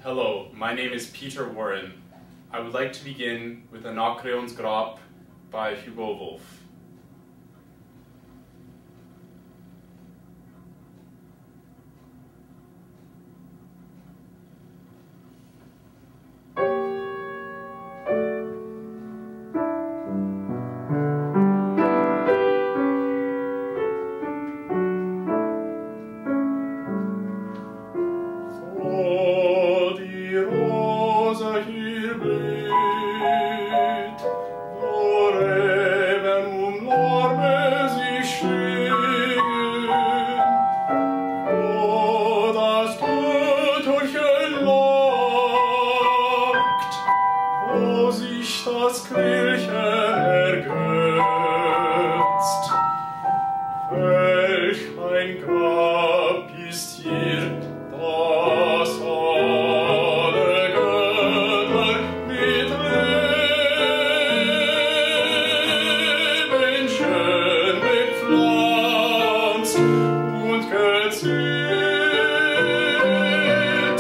Hello, my name is Peter Warren. I would like to begin with Anacreon's Grab by Hugo Wolf. Das Quillchen ergötzt, welch ein Grab ist hier, das alle Götter mit Leben schön bepflanzt und geziert.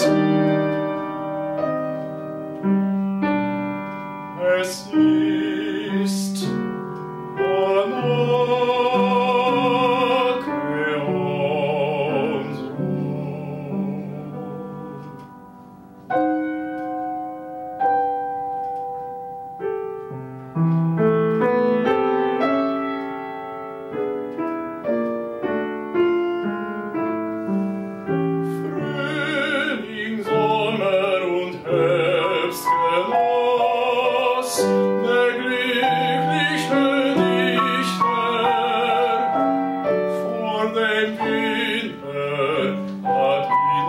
Es ist Anacreons Frühling, Sommer und Herbst der glückliche Dichter vor dem Winter hat ihn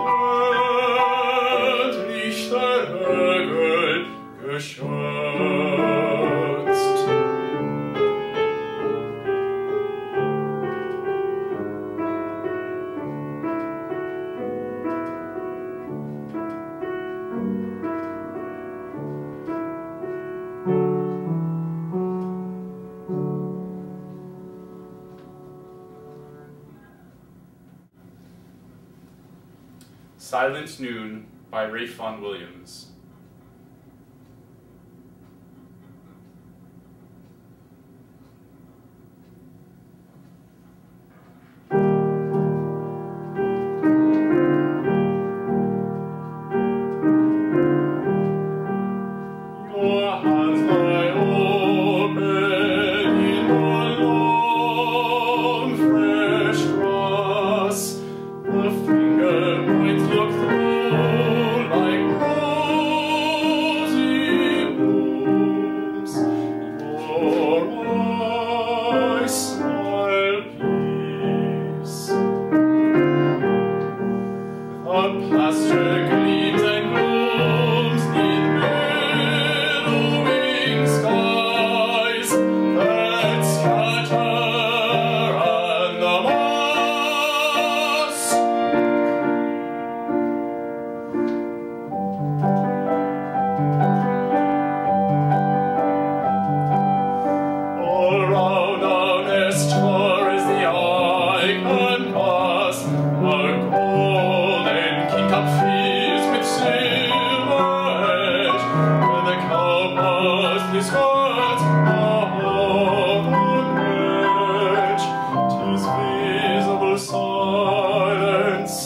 endlich der Hügel geschützt. Silent Noon by Ralph Vaughan Williams. Your hands lie open in the long fresh grass, the finger points look through like rosy blooms. Your eyes smile peace. The pasture gleams and glooms in billowing skies that scatter and amass. All round our nest far as the eye can pass are golden king-cup fields with silver edge, where the cow parsley skirts a hollow hedge. 'Tis visible silence,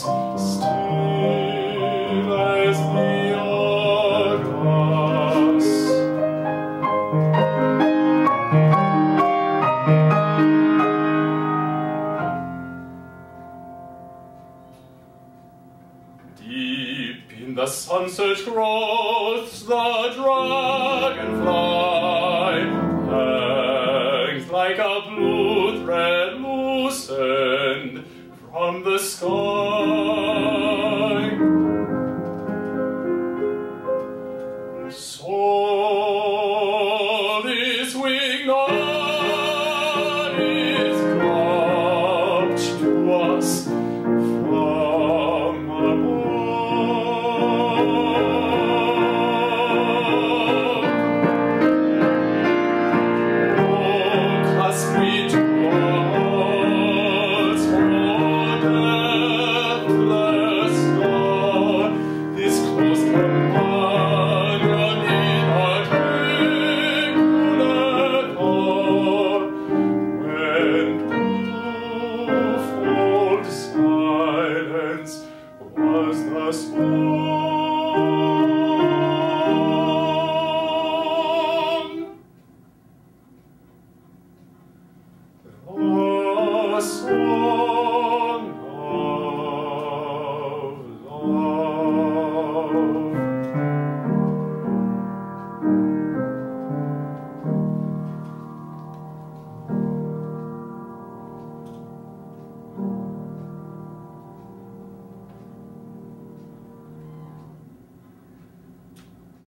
still as the hourglass. Deep in the sunset growths the dragonfly hangs like a blue thread loosened from the sky. So this winged eye is dropped to us from above. Oh, clasp me to our hearts, for death The song